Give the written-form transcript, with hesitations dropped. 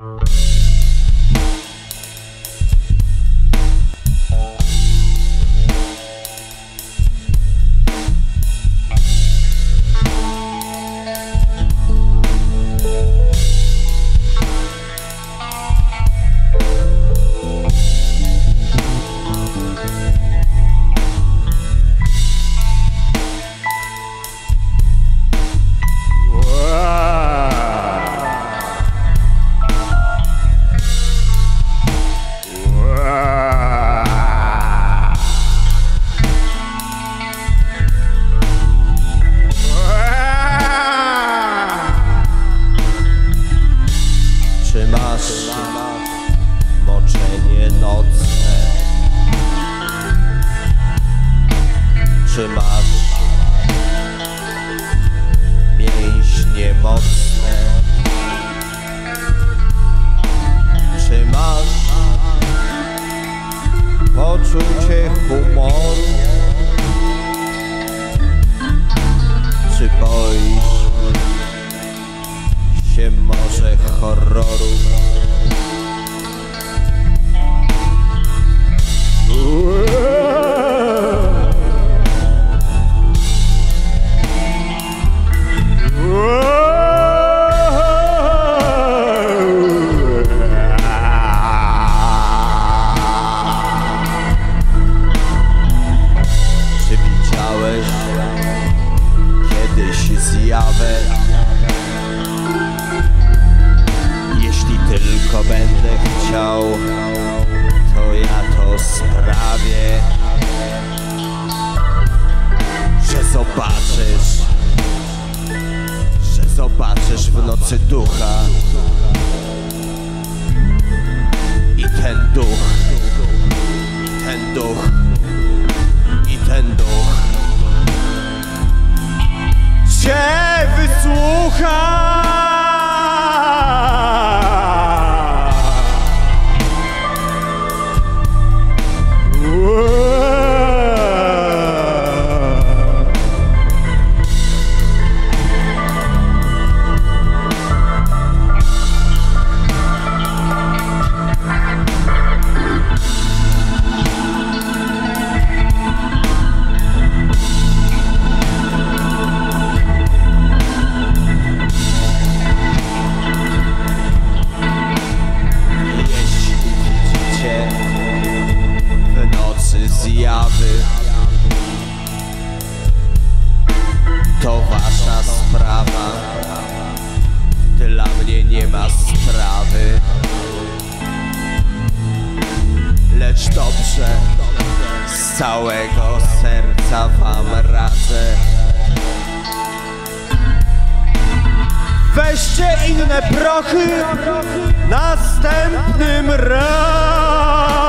Czy masz moczenie nocne? Czy masz mięśnie mocne? Czy masz poczucie humoru? Czy boisz się może horroru? Czy widziałeś kiedyś zjawę? Jeśli tylko będę chciał, to ja to sprawię, że zobaczysz w nocy ducha. I ten duch, i ten duch, i ten duch cię wysłucha. Zjawy to wasza sprawa, dla mnie nie ma sprawy. Lecz dobrze, z całego serca wam radzę. Weźcie inne prochy następnym razem.